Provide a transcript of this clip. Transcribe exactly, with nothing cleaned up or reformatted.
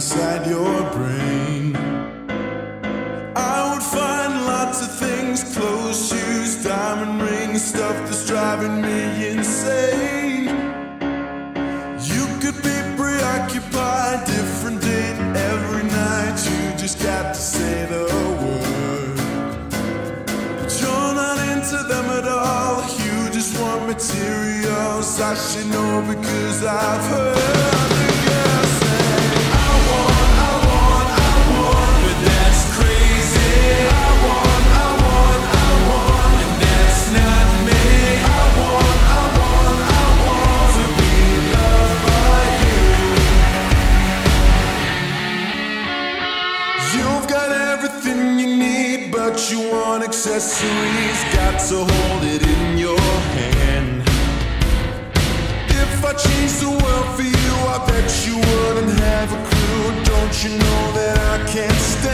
inside your brain. I would find lots of things, clothes, shoes, diamond rings, stuff that's driving me insane. You could be preoccupied, different date every night. You just got to say the word. But you're not into them at all. You just want materials. I should know because I've heard the girls say, I want, I want, I want, but that's crazy. I want, I want, I want, and that's not me. I want, I want, I want to be loved by you. You've got everything you need, but you want accessories. Got to hold it in your hand. If I changed the world for you, I bet you wouldn't have a clue. Don't you know that I can't stand